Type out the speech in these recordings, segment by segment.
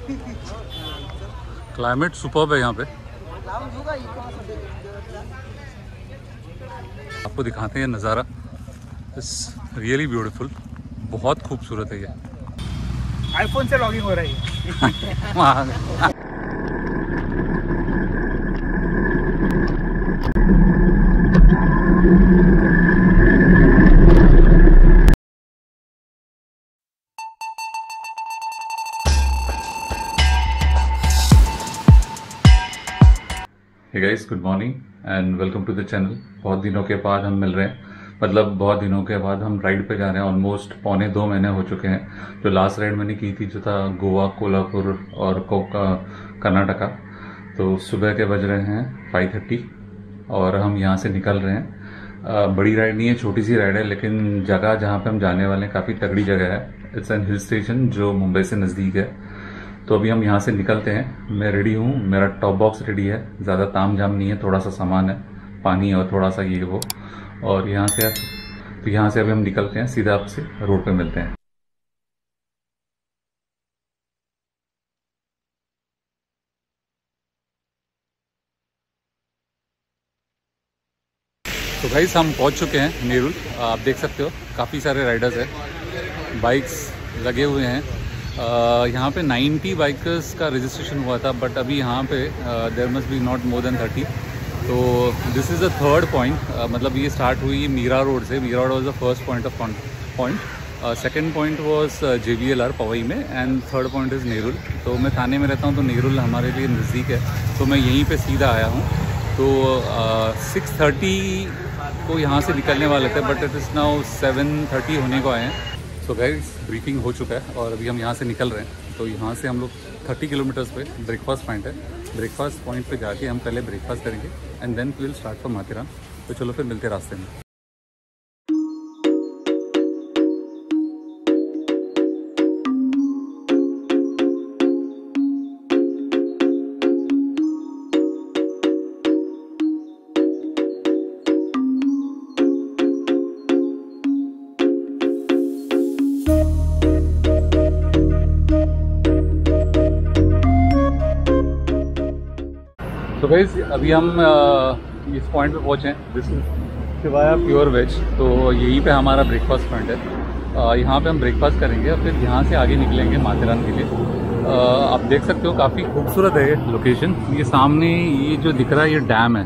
Climate superb है यहाँ पे। आपको दिखाते हैं नज़ारा। इट्स रियली ब्यूटीफुल, बहुत खूबसूरत है ये। आईफोन से लॉगिंग हो रही है। Hey guys, good morning and welcome to the channel. बहुत दिनों के बाद हम मिल रहे हैं, मतलब बहुत दिनों के बाद हम राइड पे जा रहे हैं। ऑलमोस्ट 2.25 महीने हो चुके हैं। जो लास्ट राइड मैंने की थी जो था गोवा, कोल्हापुर और कर्नाटका। तो सुबह के बज रहे हैं 5:30 और हम यहाँ से निकल रहे हैं। बड़ी राइड नहीं है, छोटी सी राइड है, लेकिन जगह जहाँ पे हम जाने वाले हैं काफ़ी तगड़ी जगह है। इट्स एन हिल स्टेशन जो मुंबई से नज़दीक है। तो अभी हम यहाँ से निकलते हैं। मैं रेडी हूँ, मेरा टॉप बॉक्स रेडी है, ज़्यादा ताम झाम नहीं है, थोड़ा सा सामान है, पानी और थोड़ा सा ये वो। और यहाँ से अभी हम निकलते हैं, सीधा आपसे रोड पे मिलते हैं। तो गाइस हम पहुँच चुके हैं नेरुल। आप देख सकते हो काफ़ी सारे राइडर्स हैं, बाइक्स लगे हुए हैं। यहाँ पे 90 बाइकर्स का रजिस्ट्रेशन हुआ था, बट अभी यहाँ पे there must be not more than 30। तो this is the third point. मतलब ये स्टार्ट हुई मीरा रोड से। Meera road was the first point of point. Second point was JBLR Powai में and third point is Nerul. तो मैं थाने में रहता हूँ, तो नेरुल हमारे लिए नज़दीक है, तो मैं यहीं पे सीधा आया हूँ। तो 6:30 को यहाँ से निकलने वाले थे, बट इट इज़ नाउ 7:30 होने को आए हैं। तो गाइस ब्रीफिंग हो चुका है और अभी हम यहाँ से निकल रहे हैं। तो यहाँ से हम लोग 30 किलोमीटर्स पे ब्रेकफास्ट पॉइंट है। ब्रेकफास्ट पॉइंट पे जाके हम पहले ब्रेकफास्ट करेंगे and then we will start from Matheran. तो चलो फिर मिलते रास्ते में। तो गाइस अभी हम इस पॉइंट पे पहुँचे हैं। This is Shivaya pure veg. तो यहीं पे हमारा ब्रेकफास्ट पॉइंट है। यहाँ पे हम ब्रेकफास्ट करेंगे और फिर यहाँ से आगे निकलेंगे माथेरान के लिए। आप देख सकते हो काफ़ी खूबसूरत है ये लोकेशन। ये सामने ये जो दिख रहा है ये डैम है।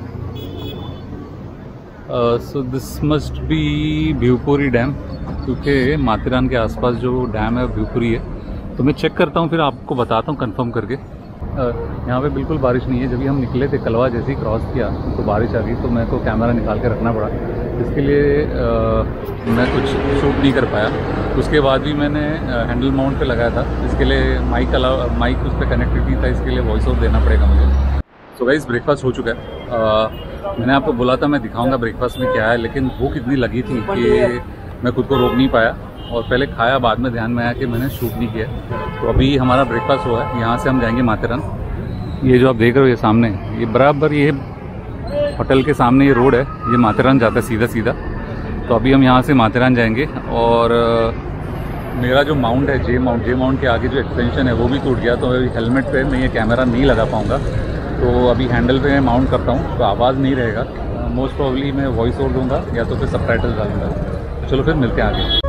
So this must be Bhivpuri dam, क्योंकि माथेरान के आसपास जो डैम है भ्यूपुरी है। तो मैं चेक करता हूँ, फिर आपको बताता हूँ कंफर्म करके। यहाँ पे बिल्कुल बारिश नहीं है। जब भी हम निकले थे कलवा जैसे ही क्रॉस किया तो बारिश आ गई, तो मेरे को कैमरा निकाल के रखना पड़ा। इसके लिए मैं कुछ शूट नहीं कर पाया। उसके बाद भी मैंने हैंडल माउंट पे लगाया था। इसके लिए माइक उस पर कनेक्टेड नहीं था, इसके लिए वॉइस ओवर देना पड़ेगा मुझे। तो गाइस ब्रेकफास्ट हो चुका है। मैंने आपको बोला था मैं दिखाऊँगा ब्रेकफास्ट में क्या है, लेकिन भूख इतनी लगी थी कि मैं खुद को रोक नहीं पाया और पहले खाया, बाद में ध्यान में आया कि मैंने शूट नहीं किया। तो अभी हमारा ब्रेकफास्ट हुआ है। यहाँ से हम जाएंगे माथेरान। ये जो आप देख रहे हो ये सामने, ये बराबर ये होटल के सामने ये रोड है, ये माथेरान जाता है सीधा सीधा। तो अभी हम यहाँ से माथेरान जाएंगे। और मेरा जो माउंट है जे माउंट के आगे जो एक्सटेंशन है वो भी टूट गया, तो हेलमेट पे मैं ये कैमरा नहीं लगा पाऊँगा। तो अभी हैंडल पे मैं माउंट करता हूँ, तो आवाज़ नहीं रहेगा। मोस्ट प्रॉब्ली मैं वॉइस ओवर दूँगा या तो फिर सबटाइटल डालूँगा। चलो फिर मिलते हैं आगे।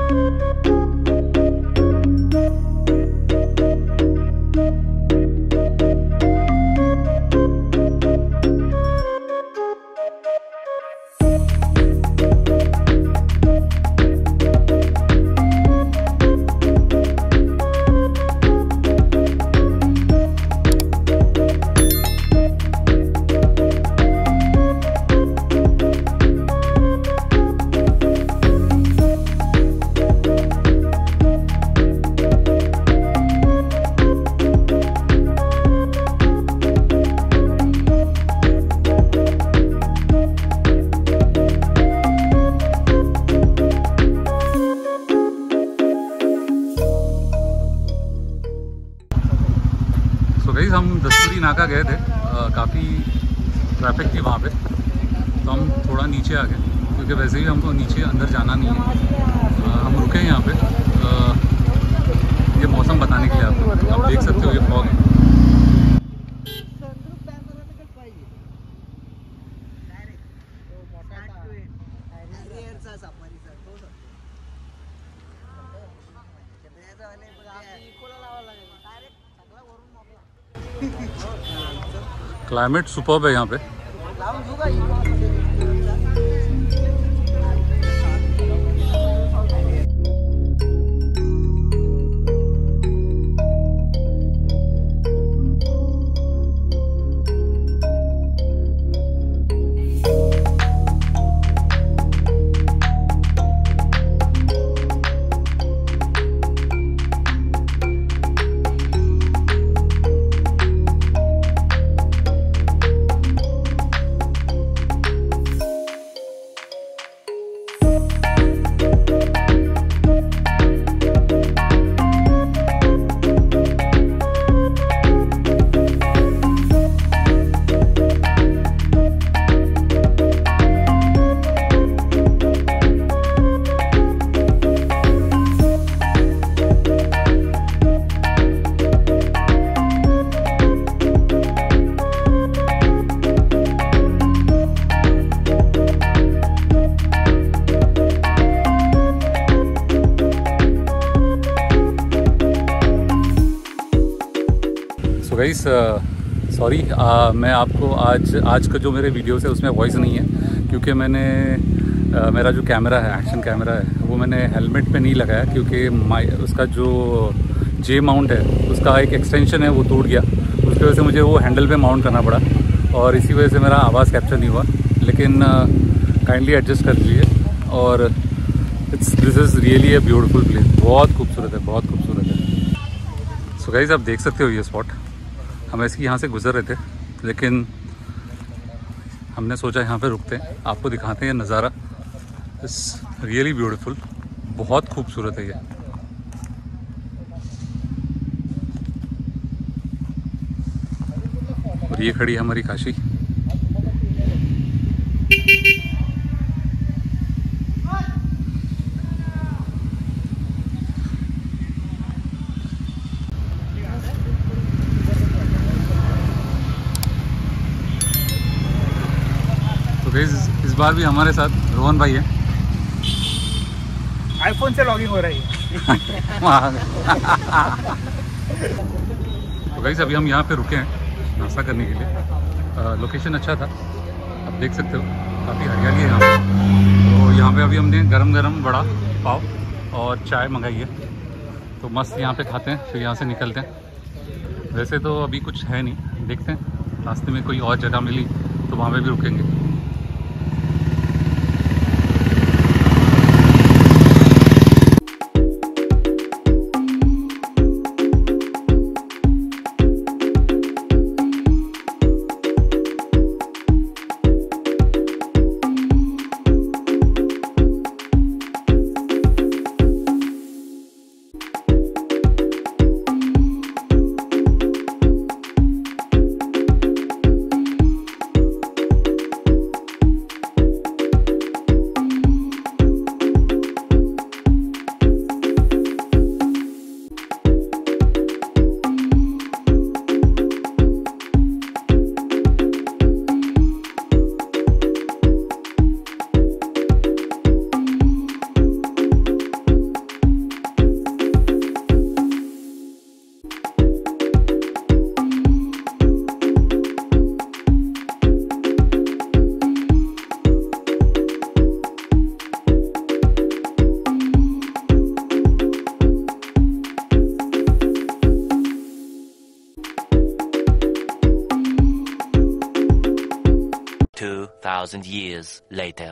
गाइस हम दस्तूरी नाका गए थे, काफ़ी ट्रैफिक थी वहाँ पे, तो हम थोड़ा नीचे आ गए क्योंकि वैसे ही हमको नीचे अंदर जाना नहीं है। हम रुके हैं यहाँ पे ये मौसम बताने के लिए। आप देख सकते हो ये क्लाइमेट सुपर्ब है यहाँ पे। गाइस सॉरी, मैं आपको आज का जो मेरे वीडियोस है उसमें वॉइस नहीं है, क्योंकि मैंने मेरा जो कैमरा है, एक्शन कैमरा है, वो मैंने हेलमेट पे नहीं लगाया, क्योंकि उसका जो जे माउंट है उसका एक एक्सटेंशन है वो टूट गया। उसकी वजह से मुझे वो हैंडल पे माउंट करना पड़ा और इसी वजह से मेरा आवाज़ कैप्चर नहीं हुआ। लेकिन काइंडली एडजस्ट कर लीजिए। और this is really a beautiful place, बहुत खूबसूरत है, बहुत खूबसूरत है। सो गाइस आप देख सकते हो ये स्पॉट, हम ऐसे यहाँ से गुजर रहे थे, लेकिन हमने सोचा यहाँ पे रुकते हैं, आपको दिखाते हैं ये नज़ारा। इट्स रियली ब्यूटीफुल, बहुत खूबसूरत है ये। और ये खड़ी है हमारी काशी। तो इस बार भी हमारे साथ रोहन भाई है। आईफोन से लॉगिंग हो रही है। तो गाइस अभी हम यहाँ पे रुके हैं नाश्ता करने के लिए। लोकेशन अच्छा था, आप देख सकते हो, काफ़ी हरियाली है यहाँ पे। तो यहाँ पे अभी हमने गरम गरम वड़ा पाव और चाय मंगाई है, तो मस्त यहाँ पे खाते हैं, फिर यहाँ से निकलते हैं। वैसे तो अभी कुछ है नहीं, देखते हैं रास्ते में कोई और जगह मिली तो वहाँ पे भी रुकेंगे। years later.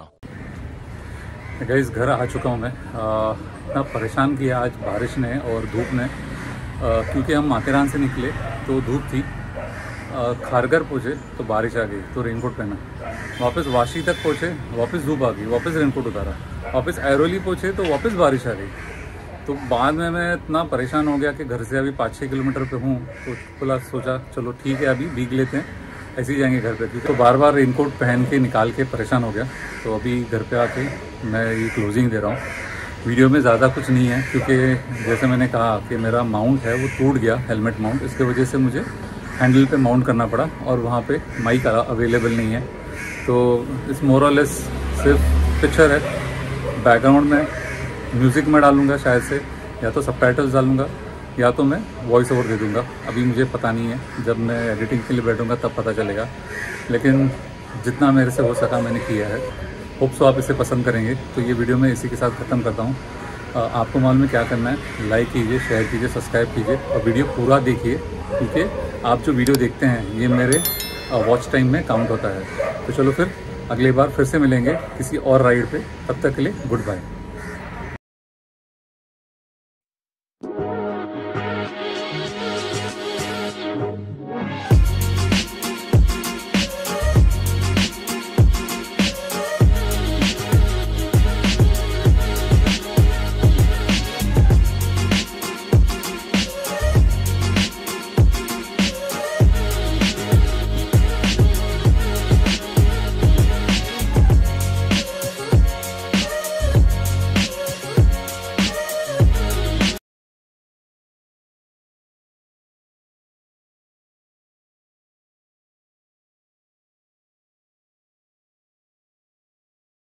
गाइस घर आ चुका हूँ मैं। इतना परेशान किया आज बारिश ने और धूप ने, क्योंकि हम माथेरान से निकले तो धूप थी, खारगर पहुँचे तो बारिश आ गई तो रेनकोट पहना, वापस वाशी तक पहुँचे वापस धूप आ गई, वापस रेनकोट उतारा, वापस ऐरोली पहुँचे तो वापस बारिश आ गई। तो बाद में मैं इतना परेशान हो गया कि घर से अभी 5-6 किलोमीटर पे हूँ, तो खुला सोचा चलो ठीक है अभी भीग लेते हैं, ऐसे ही जाएंगे घर पे। तो बार बार रेनकोट पहन के निकाल के परेशान हो गया। तो अभी घर पे आके मैं ये क्लोजिंग दे रहा हूँ। वीडियो में ज़्यादा कुछ नहीं है, क्योंकि जैसे मैंने कहा कि मेरा माउंट है वो टूट गया, हेलमेट माउंट, इसके वजह से मुझे हैंडल पे माउंट करना पड़ा और वहाँ पे माइक अवेलेबल नहीं है। तो इस मोरलेस सिर्फ पिक्चर है, बैकग्राउंड में म्यूज़िक में डालूँगा शायद से, या तो सबटाइटल्स डालूँगा, या तो मैं वॉइस ओवर दे दूँगा। अभी मुझे पता नहीं है, जब मैं एडिटिंग के लिए बैठूँगा तब पता चलेगा, लेकिन जितना मेरे से हो सका मैंने किया है। होप सो आप इसे पसंद करेंगे। तो ये वीडियो मैं इसी के साथ ख़त्म करता हूँ। आपको मालूम है क्या करना है, लाइक कीजिए, शेयर कीजिए, सब्सक्राइब कीजिए और वीडियो पूरा देखिए, क्योंकि आप जो वीडियो देखते हैं ये मेरे वॉच टाइम में काउंट होता है। तो चलो फिर अगली बार फिर से मिलेंगे किसी और राइड पे, तब तक के लिए गुड बाय।